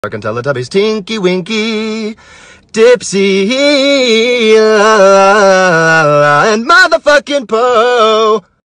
Fucking Teletubbies, Tinky Winky, Dipsy, and motherfucking Poe.